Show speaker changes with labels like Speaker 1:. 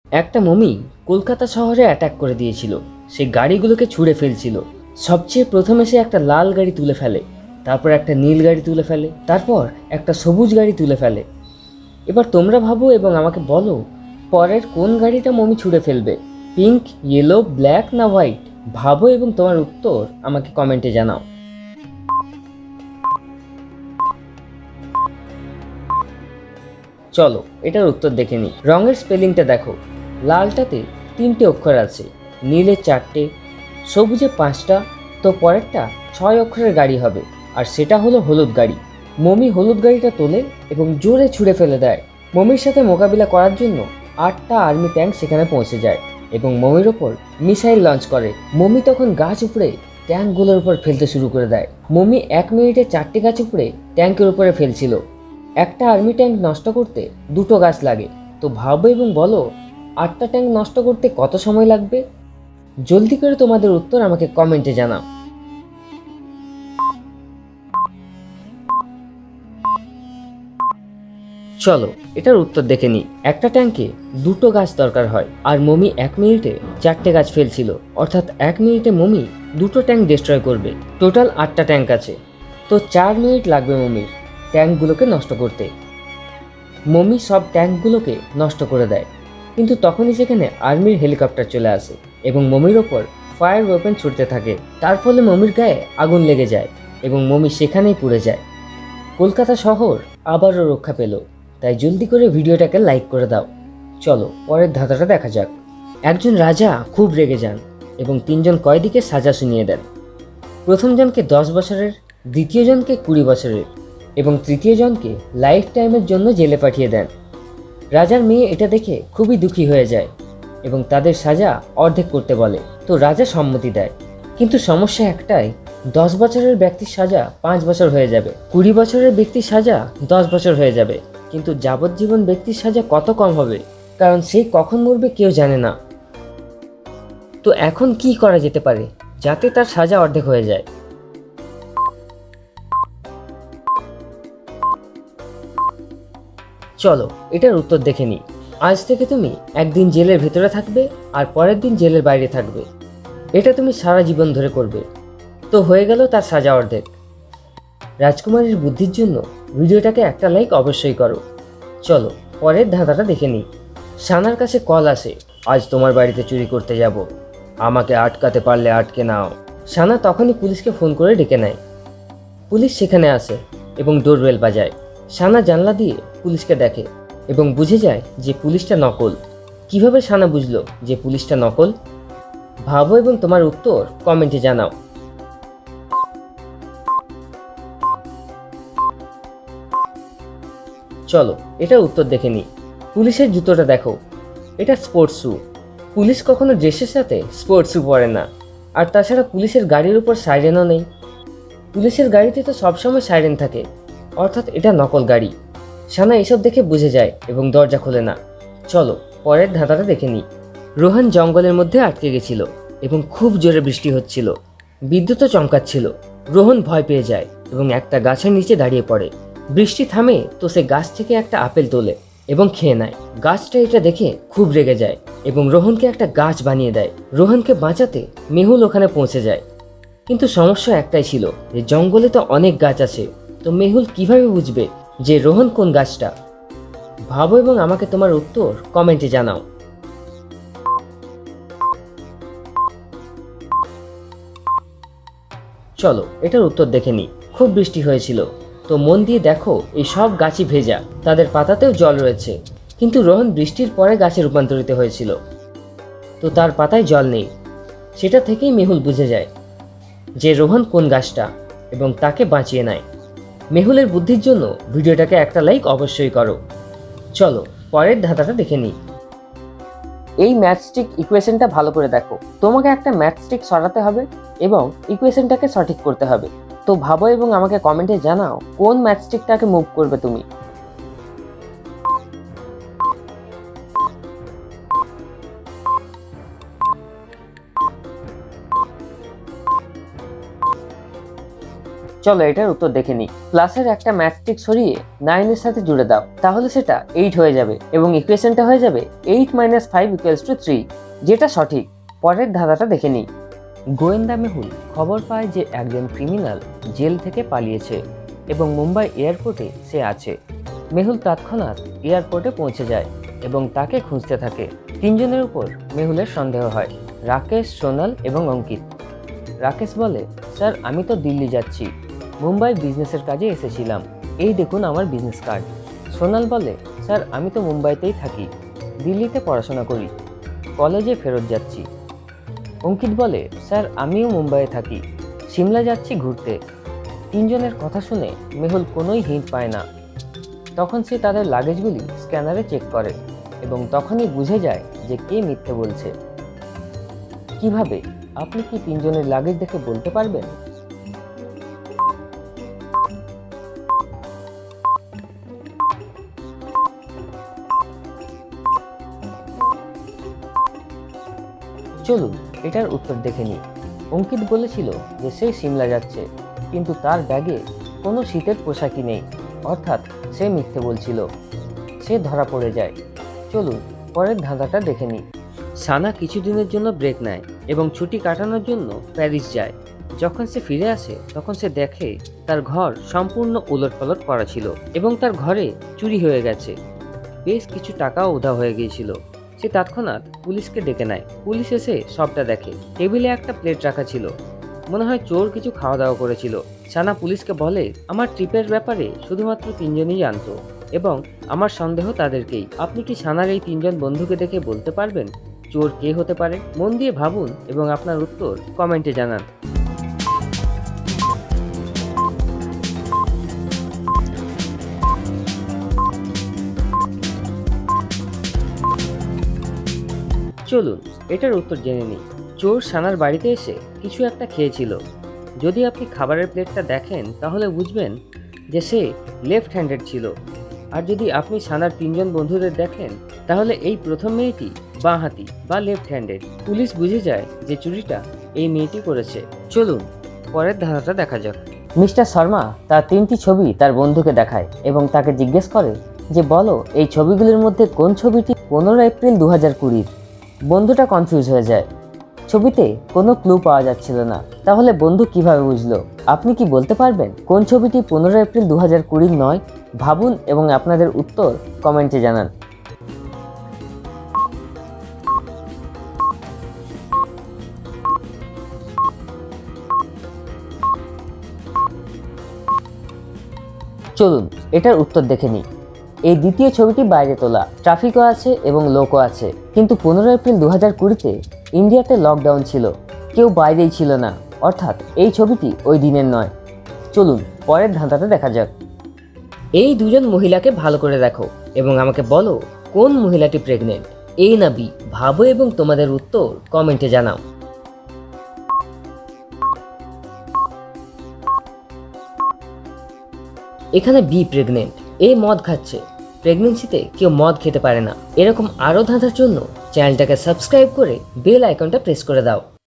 Speaker 1: একটা মমি কলকাতা শহরে অ্যাটাক করে দিয়েছিল। সে গাড়িগুলোকে ছুঁড়ে ফেলছিল। সবচেয়ে প্রথমে সে একটা লাল গাড়ি তুলে ফেলে, তারপর একটা নীল গাড়ি তুলে ফেলে, তারপর একটা সবুজ গাড়ি তুলে ফেলে। এবার তোমরা ভাবো এবং আমাকে বলো, পরের কোন গাড়িটা মমি ছুঁড়ে ফেলবে? পিঙ্ক, ইয়েলো, ব্ল্যাক না হোয়াইট? ভাবো এবং তোমার উত্তর আমাকে কমেন্টে জানাও। চলো এটার উত্তর দেখে নিই। রঙের স্পেলিংটা দেখো। লালটাতে 3টে অক্ষর আছে, নীলে 4টে, সবুজে 5টা। তো পরেরটা 6 অক্ষরের গাড়ি হবে, আর সেটা হলো হলুদ গাড়ি। মমি হলুদ গাড়িটা তোলে এবং জোরে ছুঁড়ে ফেলে দেয়। মমির সাথে মোকাবিলা করার জন্য 8টা আর্মি ট্যাঙ্ক সেখানে পৌঁছে যায় এবং মমির ওপর মিসাইল লঞ্চ করে। মমি তখন গাছ উপড়ে ট্যাঙ্কগুলোর উপর ফেলতে শুরু করে দেয়। মমি 1 মিনিটে 4টে গাছ উপড়ে ট্যাঙ্কের উপরে ফেলছিল। একটা আর্মি ট্যাঙ্ক নষ্ট করতে 2টো গাছ লাগে। তো ভাবো এবং বলো, 8টা ট্যাঙ্ক নষ্ট করতে কত সময় লাগবে? জলদি করে তোমাদের উত্তর আমাকে কমেন্টে জানাও। চলো এটার উত্তর দেখে নিই। একটা ট্যাঙ্কে 2টো গাছ দরকার হয়, আর মমি 1 মিনিটে 4টে গাছ ফেলছিল। অর্থাৎ 1 মিনিটে মমি 2টো ট্যাঙ্ক ডিস্ট্রয় করবে। টোটাল 8টা ট্যাঙ্ক আছে। তো 4 মিনিট লাগবে মমির ট্যাঙ্কগুলোকে নষ্ট করতে। মমি সব ট্যাঙ্কগুলোকে নষ্ট করে দেয়, কিন্তু তখনই সেখানে আর্মির হেলিকপ্টার চলে আসে এবং মমির ওপর ফায়ার ওয়েপন ছুটতে থাকে। তার ফলে মমির গায়ে আগুন লেগে যায় এবং মমি সেখানেই পুড়ে যায়। কলকাতা শহর আবারও রক্ষা পেল। তাই জলদি করে ভিডিওটাকে লাইক করে দাও। চলো পরের ধাঁধাটা দেখা যাক। একজন রাজা খুব রেগে যান এবং 3জন কয়েদিকে সাজা শুনিয়ে দেন। প্রথম জনকে 10 বছরের, দ্বিতীয় জনকে 20 বছরের এবং তৃতীয় জনকে লাইফ টাইমের জন্য জেলে পাঠিয়ে দেন। রাজার মেয়ে এটা দেখে খুবই দুঃখী হয়ে যায় এবং তাদের সাজা অর্ধেক করতে বলে। তো রাজা সম্মতি দেয়, কিন্তু সমস্যা একটাই, 10 বছরের ব্যক্তির সাজা 5 বছর হয়ে যাবে, 20 বছরের ব্যক্তির সাজা 10 বছর হয়ে যাবে, কিন্তু যাবজ্জীবন ব্যক্তির সাজা কত কম হবে, কারণ সে কখন মরবে কেউ জানে না। তো এখন কি করা যেতে পারে যাতে তার সাজা অর্ধেক হয়ে যায়? চলো এটার উত্তর দেখে নিই। আজ থেকে তুমি একদিন জেলের ভেতরে থাকবে আর পরের দিন জেলের বাইরে থাকবে। এটা তুমি সারা জীবন ধরে করবে। তো হয়ে গেল তার সাজা অর্ধেক। রাজকুমারীর বুদ্ধির জন্য ভিডিওটাকে একটা লাইক অবশ্যই করো। চলো পরের ধাঁধাটা দেখে নিই। সানার কাছে কল আসে, আজ তোমার বাড়িতে চুরি করতে যাব, আমাকে আটকাতে পারলে আটকে নাও। সানা তখনই পুলিশকে ফোন করে ডেকে নেয়। পুলিশ সেখানে আসে এবং ডোরবেল বাজায়। সানা জানলা দিয়ে পুলিশকে দেখে এবং বুঝে যায় যে পুলিশটা নকল। কিভাবে সানা বুঝলো যে পুলিশটা নকল? ভাবো এবং তোমার উত্তর কমেন্টে জানাও। চলো এটার উত্তর দেখে নিই। পুলিশের জুতোটা দেখো, এটা স্পোর্টস শ্যু। পুলিশ কখনো ড্রেসের সাথে স্পোর্টস শ্যু পরে না। আর তাছাড়া পুলিশের গাড়ির উপর সাইরেনও নেই। পুলিশের গাড়িতে তো সবসময় সাইরেন থাকে, অর্থাৎ এটা নকল গাড়ি। সানা এসব দেখে বুঝে যায় এবং দরজা খোলে না। চলো পরের ধাঁধাটা দেখে নিই। রোহন জঙ্গলের মধ্যে আটকে গেছিল এবং খুব জোরে বৃষ্টি হচ্ছিল। বিদ্যুৎও চমকাচ্ছিল। রোহন ভয় পেয়ে যায় এবং একটা গাছের নিচে দাঁড়িয়ে পড়ে। বৃষ্টি থামে তো সে গাছ থেকে একটা আপেল তোলে এবং খেয়ে নেয়। গাছটা এটা দেখে খুব রেগে যায় এবং রোহনকে একটা গাছ বানিয়ে দেয়। রোহনকে বাঁচাতে মেহুল ওখানে পৌঁছে যায়, কিন্তু সমস্যা একটাই ছিল যে জঙ্গলে তো অনেক গাছ আছে। তো মেহুল কিভাবে বুঝবে যে রোহন কোন গাছটা? ভাবো এবং আমাকে তোমার উত্তর কমেন্টে জানাও। চলো এটার উত্তর দেখে নিই। খুব বৃষ্টি হয়েছিল, তো মন দিয়ে দেখো এই সব গাছই ভেজা, তাদের পাতাতেও জল রয়েছে। কিন্তু রোহন বৃষ্টির পরে গাছে রূপান্তরিত হয়েছিল, তো তার পাতায় জল নেই। সেটা থেকেই মেহুল বুঝে যায় যে রোহন কোন গাছটা এবং তাকে বাঁচিয়ে নেয়। মেহুলের বুদ্ধির জন্য ভিডিওটাকে একটা লাইক অবশ্যই করো। চলো পরের ধাঁধাটা দেখে নিই। এই ম্যাথস্টিক ইকুয়েশনটা ভালো করে দেখো। তোমাকে একটা ম্যাথস্টিক সরাতে হবে এবং ইকুয়েশনটাকে সঠিক করতে হবে। তো ভাবো এবং আমাকে কমেন্টে জানাও কোন ম্যাথস্টিকটাকে মুভ করবে তুমি। চলো এটার উত্তর দেখে নিই। প্লাসের একটা ম্যাট্রিক্স সরিয়ে 9 এর সাথে জুড়ে দাও, তাহলে সেটা 8 হয়ে যাবে এবং ইকুয়েশনটা হয়ে যাবে 8 - 5 = 3, যেটা সঠিক। পরের ধাঁধাটা দেখে নিই। গোয়েন্দা মেহুল খবর পায় যে একজন ক্রিমিনাল জেল থেকে পালিয়েছে এবং মুম্বাই এয়ারপোর্টে সে আছে। মেহুল তৎক্ষণাৎ এয়ারপোর্টে পৌঁছে যায় এবং তাকে খুঁজতে থাকে। তিনজনের উপর মেহুলের সন্দেহ হয়, রাকেশ, সোনাল এবং অঙ্কিত। রাকেশ বলে, স্যার আমি তো দিল্লি যাচ্ছি, মুম্বাই বিজনেসের কাজে এসেছিলাম, এই দেখুন আমার বিজনেস কার্ড। সোনাল বলে, স্যার আমি তো মুম্বাইতেই থাকি, দিল্লিতে পড়াশোনা করি, কলেজে ফেরত যাচ্ছি। অঙ্কিত বলে, স্যার আমিও মুম্বাইয়ে থাকি, সিমলা যাচ্ছি ঘুরতে। তিনজনের কথা শুনে মেহুল কোনোই হিন্ট পায় না। তখন সে তাদের লাগেজগুলি স্ক্যানারে চেক করে এবং তখনই বুঝে যায় যে কে মিথ্যে বলছে। কিভাবে? আপনি কি তিনজনের লাগেজ দেখে বলতে পারবেন? চলুন এটার উত্তর দেখে নিই। অঙ্কিত বলেছিল যে সে সিমলা যাচ্ছে, কিন্তু তার ব্যাগে কোনো শীতের পোশাকই নেই, অর্থাৎ সে মিথ্যে বলছিল। সে ধরা পড়ে যায়। চলুন পরের ধাঁধাটা দেখে নিই। সানা কিছুদিনের জন্য ব্রেক নেয় এবং ছুটি কাটানোর জন্য প্যারিস যায়। যখন সে ফিরে আসে তখন সে দেখে তার ঘর সম্পূর্ণ উলটপালট করা ছিল এবং তার ঘরে চুরি হয়ে গেছে। বেশ কিছু টাকাও উধাও হয়ে গিয়েছিল। সে তৎক্ষণাৎ পুলিশকে ডেকে নেয়। পুলিশ এসে সবটা দেখে। টেবিলে একটা প্লেট রাখা ছিল, মনে হয় চোর কিছু খাওয়া দাওয়া করেছিল। সানা পুলিশকে বলে, আমার ট্রিপের ব্যাপারে শুধুমাত্র তিনজনই জানতো এবং আমার সন্দেহ তাদেরকেই। আপনি কি সানার এই তিনজন বন্ধুকে দেখে বলতে পারবেন চোর কে হতে পারে? মন দিয়ে ভাবুন এবং আপনার উত্তর কমেন্টে জানান। চলুন এটার উত্তর জেনে নিই। চোর সানার বাড়িতে এসে কিছু একটা খেয়েছিল। যদি আপনি খাবারের প্লেটটা দেখেন তাহলে বুঝবেন যে সে লেফট হ্যান্ডেড ছিল। আর যদি আপনি সানার তিনজন বন্ধুদের দেখেন তাহলে এই প্রথম মেয়েটি বাঁ হাতি বা লেফট হ্যান্ডেড। পুলিশ বুঝে যায় যে চুরিটা এই মেয়েটি করেছে। চলুন পরের ধাঁধাটা দেখা যাক। মিস্টার শর্মা তার 3টি ছবি তার বন্ধুকে দেখায় এবং তাকে জিজ্ঞেস করে যে বলো এই ছবিগুলির মধ্যে কোন ছবিটি 15 এপ্রিল 2020। বন্ধুটা কনফিউজ হয়ে যায়। ছবিতে কোনো ক্লু পাওয়া যাচ্ছিল না। তাহলে বন্ধু কিভাবে বুঝলো? আপনি কি বলতে পারবেন কোন ছবিটি 15 এপ্রিল 2020 নয়? ভাবুন এবং আপনাদের উত্তর কমেন্টে জানান। চলুন এটার উত্তর দেখে নিই। এই দ্বিতীয় ছবিটি বাইরে তোলা, ট্রাফিকও আছে এবং লোকও আছে, কিন্তু 15 এপ্রিল 2020-তে ইন্ডিয়াতে লকডাউন ছিল, কেউ বাইরেই ছিল না, অর্থাৎ এই ছবিটি ওই দিনের নয়। চলুন পরের ধাঁধাটা দেখা যাক। এই দুজন মহিলাকে ভালো করে দেখো এবং আমাকে বলো কোন মহিলাটি প্রেগনেন্ট। এ না বি, ভাবো এবং তোমাদের উত্তর কমেন্টে জানাও। এখানে বি প্রেগনেন্ট। এ মদ খাচ্ছে। প্রেগনেন্সিতে কেউ মদ খেতে পারে না। এরকম আরও ধাঁধার জন্য চ্যানেলটাকে সাবস্ক্রাইব করে বেল আইকনটা প্রেস করে দাও।